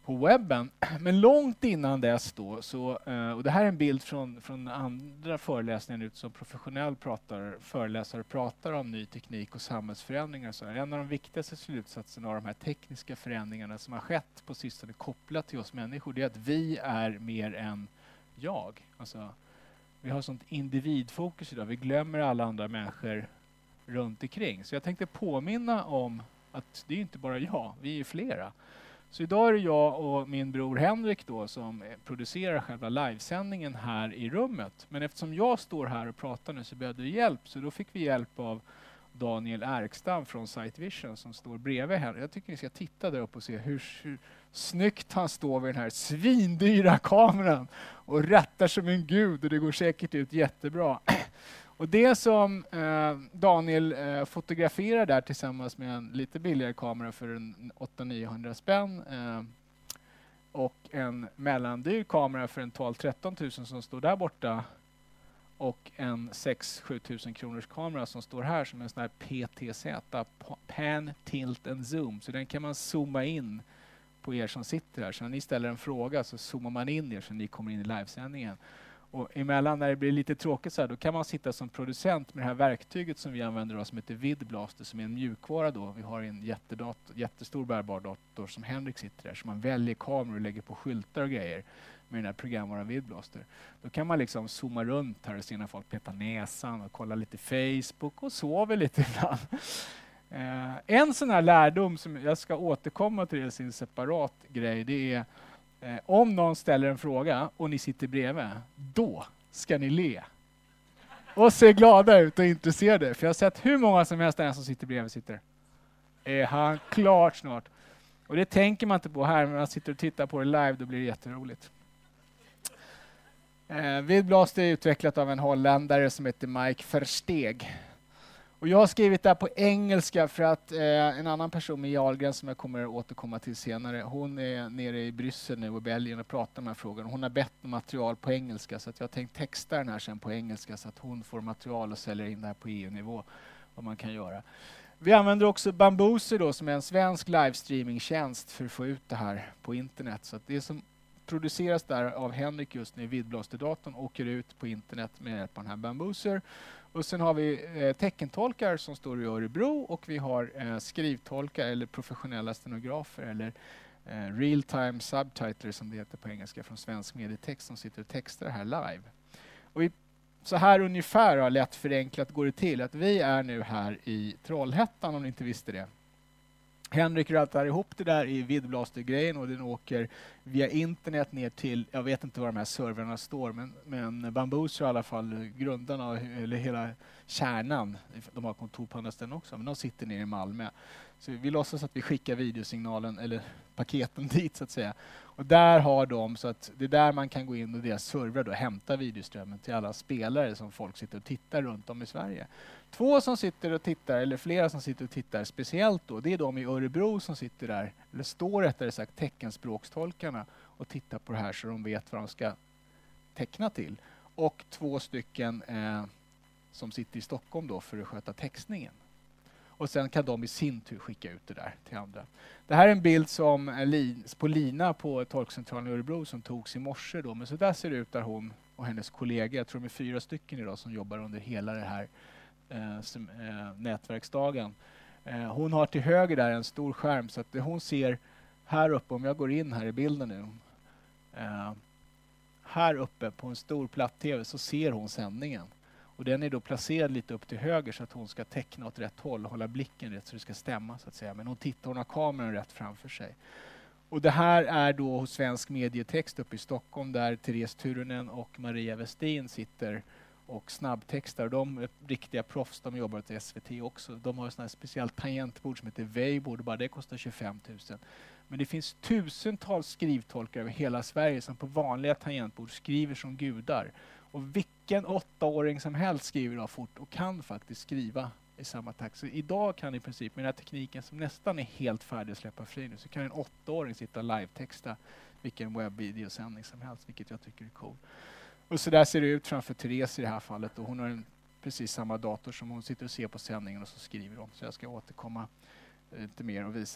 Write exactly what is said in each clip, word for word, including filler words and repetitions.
på webben. Men långt innan dess då, så, och det här är en bild från, från andra föreläsningar ut som professionell pratar, föreläsare pratar om ny teknik och samhällsförändringar. Så en av de viktigaste slutsatserna av de här tekniska förändringarna som har skett på sistone kopplat till oss människor, det är att vi är mer än jag. Alltså, vi har sånt individfokus idag. Vi glömmer alla andra människor runt omkring. Så jag tänkte påminna om att det är inte bara jag, vi är flera. Så idag är det jag och min bror Henrik då som producerar själva livesändningen här i rummet. Men eftersom jag står här och pratar nu så behövde vi hjälp. Så då fick vi hjälp av Daniel Erkstam från Sight Vision som står bredvid här. Jag tycker ni ska titta där uppe och se hur, hur snyggt han står vid den här svindyra kameran. Och rattar som en gud och det går säkert ut jättebra. Och det som eh, Daniel eh, fotograferar där tillsammans med en lite billigare kamera för en åtta niohundra spänn eh, och en mellandyr kamera för en tolv tretton tusen som står där borta och en sex sju tusen kronors kamera som står här som en sån här P T Z, Pan, Tilt and Zoom. Så den kan man zooma in på er som sitter här. Så när ni ställer en fråga så zoomar man in er så ni kommer in i livesändningen. Och emellan när det blir lite tråkigt så här, då kan man sitta som producent med det här verktyget som vi använder då, som heter Vidblaster, som är en mjukvara då. Vi har en jättedator, jättestor bärbar dator som Henrik sitter där, så man väljer kameror och lägger på skyltar och grejer med den här programvaran Vidblaster. Då kan man liksom zooma runt här och se när folk petar näsan och kolla lite Facebook och sover lite ibland. Eh, en sån här lärdom som jag ska återkomma till, det är en separat grej, det är Eh, om någon ställer en fråga och ni sitter bredvid, då ska ni le. Och se glada ut och intresserade. För jag har sett hur många som helst där som sitter bredvid sitter. Är han klart snart? Och det tänker man inte på här, men när man sitter och tittar på det live, då blir det jätteroligt. Eh, Vidblast är utvecklat av en holländare som heter Mike Versteeg. Och jag har skrivit det här på engelska för att eh, en annan person med Jarlgren som jag kommer att återkomma till senare, hon är nere i Bryssel nu och Belgien och pratar med frågan. Hon har bett om material på engelska så att jag har tänkt texta den här sen på engelska så att hon får material och säljer in det här på E U-nivå, vad man kan göra. Vi använder också Bambuser då som är en svensk livestreamingtjänst för att få ut det här på internet. Så att det som produceras där av Henrik just nu i Vidblasterdatorn åker ut på internet med hjälp av den här Bambuser. Och sen har vi eh, teckentolkar som står i Örebro och vi har eh, skrivtolkar eller professionella stenografer eller eh, real-time subtitles som det heter på engelska från svensk medietext som sitter och textar det här live. Och i, så här ungefär har lätt förenklat går det till att vi är nu här i Trollhättan om ni inte visste det. Henrik rattar ihop det där i Vidblaster-grejen och den åker via internet ner till, jag vet inte var de här servrarna står, men, men Bambuser i alla fall, grundarna, eller hela kärnan, de har kontor på andra ställen också, men de sitter nere i Malmö. Så vi låtsas att vi skickar videosignalen, eller paketen dit så att säga. Och där har de, så att det är där man kan gå in och deras servrar då hämta videoströmmen till alla spelare som folk sitter och tittar runt om i Sverige. Två som sitter och tittar, eller flera som sitter och tittar speciellt då, det är de i Örebro som sitter där, eller står rättare sagt teckenspråkstolkarna och tittar på det här så de vet vad de ska teckna till. Och två stycken eh, som sitter i Stockholm då för att sköta textningen. Och sen kan de i sin tur skicka ut det där till andra. Det här är en bild som är li- på Lina på tolkcentralen i Örebro som togs i morse då. Men så där ser det ut där hon och hennes kollegor, jag tror de är fyra stycken idag som jobbar under hela det här eh, som, eh, nätverksdagen. Eh, hon har till höger där en stor skärm så att det hon ser här uppe, om jag går in här i bilden nu. Eh, här uppe på en stor platt-tv så ser hon sändningen. Och den är då placerad lite upp till höger så att hon ska teckna åt rätt håll och hålla blicken rätt så det ska stämma så att säga. Men hon tittar, hon har kameran rätt framför sig. Och det här är då hos Svensk Medietext uppe i Stockholm där Therese Turunen och Maria Westin sitter och snabbtextar. De är riktiga proffs, de jobbar till S V T också. De har ett sånt här speciellt tangentbord som heter Weibo, bara det kostar tjugofem tusen. Men det finns tusentals skrivtolkare över hela Sverige som på vanliga tangentbord skriver som gudar. Och vilken åttaåring som helst skriver idag fort och kan faktiskt skriva i samma takt. Så idag kan i princip med den här tekniken som nästan är helt färdig att släppa fri nu så kan en åttaåring sitta och live-texta vilken webbvideosändning som helst, vilket jag tycker är cool. Och så där ser det ut framför Therese i det här fallet och hon har en, precis samma dator som hon sitter och ser på sändningen och så skriver hon. Så jag ska återkomma lite mer och visa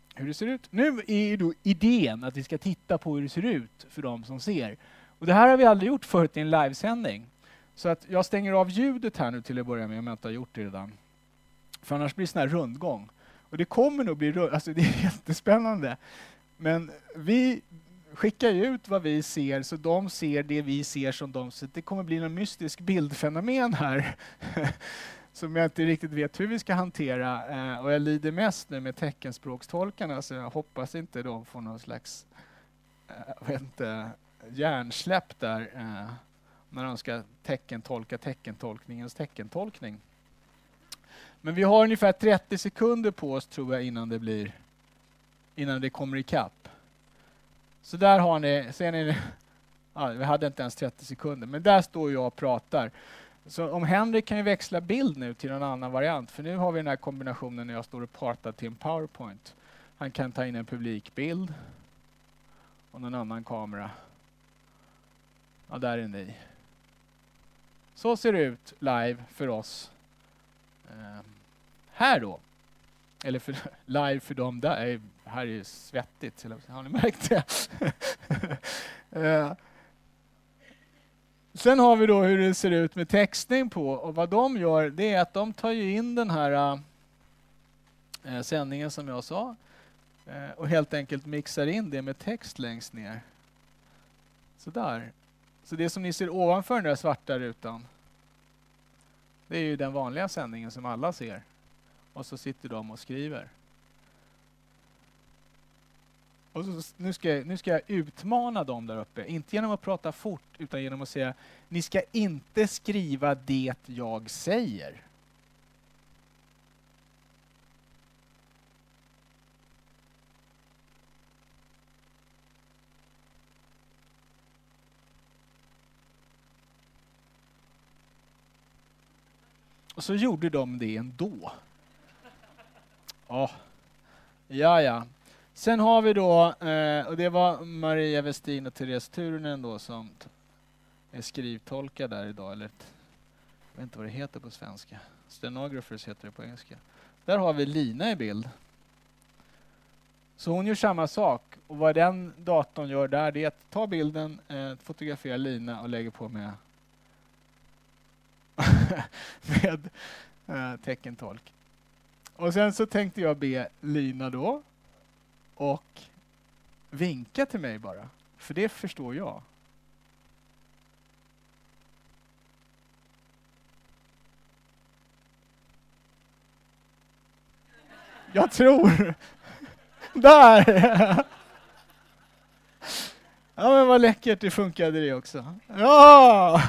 hur det ser ut. Nu är ju då idén att vi ska titta på hur det ser ut för de som ser. Och det här har vi aldrig gjort förut i en livesändning. Så att jag stänger av ljudet här nu till att börja med om jag inte har gjort det redan. För annars blir det sån här rundgång. Och det kommer nog bli rund, alltså det är jättespännande. Men vi skickar ut vad vi ser så de ser det vi ser som de ser. Det kommer bli en mystisk bildfenomen här. Som jag inte riktigt vet hur vi ska hantera. Eh, och jag lider mest nu med teckenspråkstolkarna så jag hoppas inte de får någon slags eh, vet inte, hjärnsläpp där. Eh, när de ska teckentolka teckentolkningens teckentolkning. Men vi har ungefär trettio sekunder på oss tror jag innan det blir innan det kommer ikapp. Så där har ni, ser ni, ja, vi hade inte ens trettio sekunder, men där står jag och pratar. Så om Henrik kan ju växla bild nu till en annan variant, för nu har vi den här kombinationen när jag står och pratar till en PowerPoint. Han kan ta in en publikbild och någon annan kamera. Ja, där är ni. Så ser det ut live för oss. Uh, här då. Eller för, live för dem där. Här är det svettigt. Har ni märkt det? uh, sen har vi då hur det ser ut med textning på. Och vad de gör det är att de tar ju in den här uh, sändningen som jag sa. Uh, och helt enkelt mixar in det med text längst ner. Så där. Så det som ni ser ovanför den där svarta rutan. Det är ju den vanliga sändningen som alla ser. Och så sitter de och skriver. Och så, nu, ska jag, nu ska jag utmana dem där uppe. Inte genom att prata fort utan genom att säga ni ska inte skriva det jag säger. Och så gjorde de det ändå. Oh. Ja, ja. Sen har vi då, eh, och det var Maria Westin och Therese Turunen då som t- är skrivtolkar där idag. Eller ett, jag vet inte vad det heter på svenska. Stenographers heter det på engelska. Där har vi Lina i bild. Så hon gör samma sak. Och vad den datorn gör där det är att ta bilden, eh, fotografera Lina och lägga på med med äh, teckentolk. Och sen så tänkte jag be Lina då och vinka till mig bara. För det förstår jag. Jag tror. Där! Ja men vad läckert det funkade det också. Ja!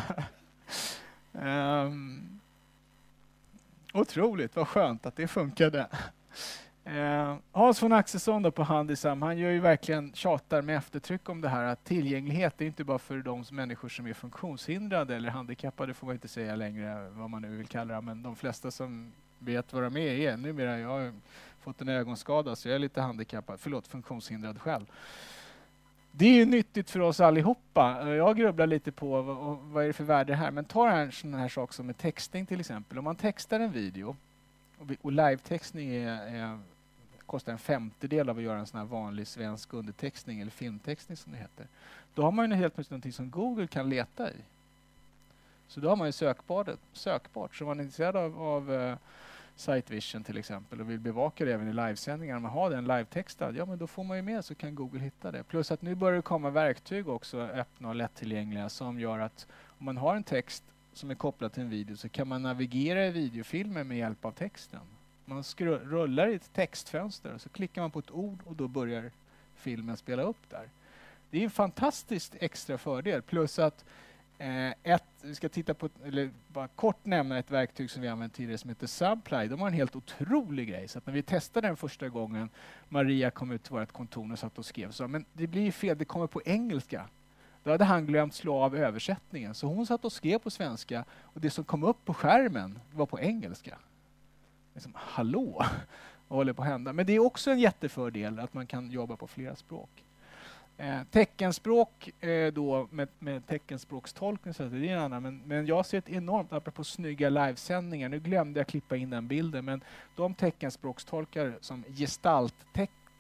Um, otroligt, vad skönt att det funkade. Uh, Hans von Axelsson då på Handisam, han gör ju verkligen tjatar med eftertryck om det här att tillgänglighet är inte bara för de människor som är funktionshindrade eller handikappade får man inte säga längre vad man nu vill kalla det, men de flesta som vet vad de är är numera, jag har fått en ögonskada så jag är lite handikappad, förlåt funktionshindrad själv. Det är ju nyttigt för oss allihopa. Jag grubblar lite på vad, vad är det för värde här. Men ta en sån här sak som med textning till exempel. Om man textar en video och, och live-textning är, är, kostar en femtedel av att göra en sån här vanlig svensk undertextning eller filmtextning som det heter. Då har man ju helt plötsligt någonting som Google kan leta i. Så då har man ju sökbart. sökbart. Så man är intresserad av, av uh, Sight Vision till exempel och vill bevaka det även i livesändningar. Om man har den live-textad, ja men då får man ju med så kan Google hitta det. Plus att nu börjar det komma verktyg också, öppna och lättillgängliga, som gör att om man har en text som är kopplad till en video så kan man navigera i videofilmer med hjälp av texten. Man skru- rullar i ett textfönster och så klickar man på ett ord och då börjar filmen spela upp där. Det är en fantastisk extra fördel. Plus att Eh, ett, vi ska titta på, eller bara kort nämna ett verktyg som vi använt tidigare som heter Subtitles. De har en helt otrolig grej. Så att när vi testade den första gången, Maria kom ut till vårt kontor och satt och skrev. Så, men det blir fel, det kommer på engelska. Då hade han glömt slå av översättningen. Så hon satt och skrev på svenska och det som kom upp på skärmen var på engelska. Liksom, hallå, vad håller på att hända? Men det är också en jättefördel att man kan jobba på flera språk. Eh, teckenspråk eh, då med, med teckenspråkstolkning så det är en annan, men, men jag ser ett enormt, apropå snygga livesändningar, nu glömde jag klippa in den bilden, men de teckenspråkstolkare som gestalttecknar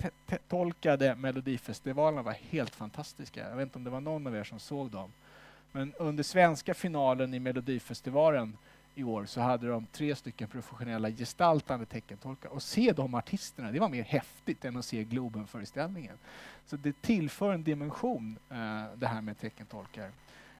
teckentolkade Melodifestivalerna var helt fantastiska. Jag vet inte om det var någon av er som såg dem. Men under svenska finalen i Melodifestivalen i år så hade de tre stycken professionella gestaltande teckentolkar. Och se de artisterna, det var mer häftigt än att se Globen-föreställningen. Så det tillför en dimension, eh, det här med teckentolkar.